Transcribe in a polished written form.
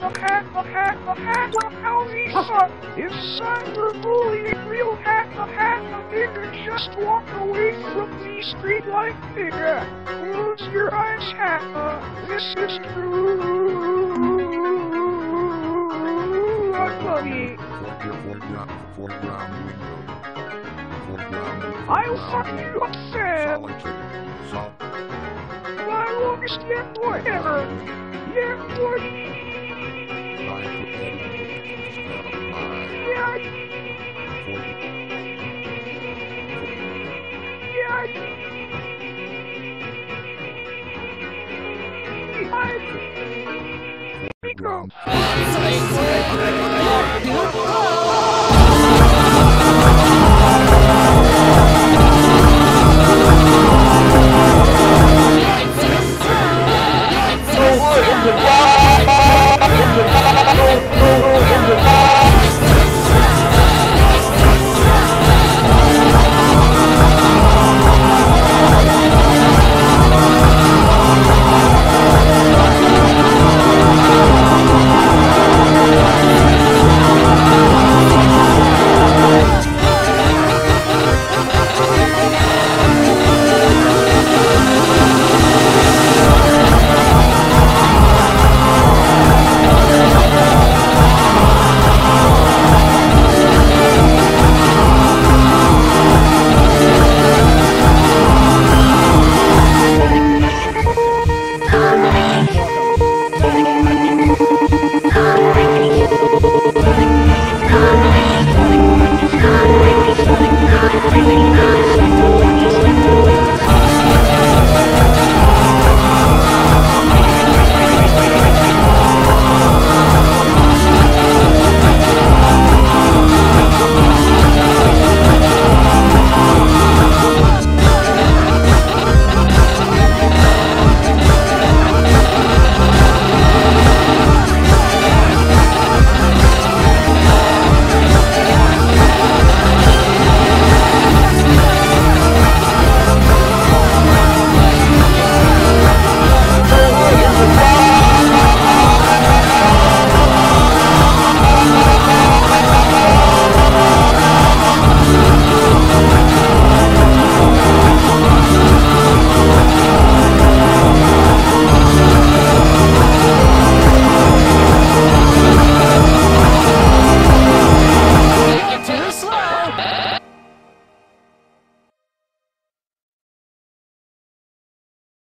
how he suck. If cyberbullying real hack, nigga, just walk away from the street like nigga. Close your eyes, hack. This is true. I'm funny. I'll fuck you up, Sam. My longest yet boy ever. Yeah, boy. Yeah. Yeah.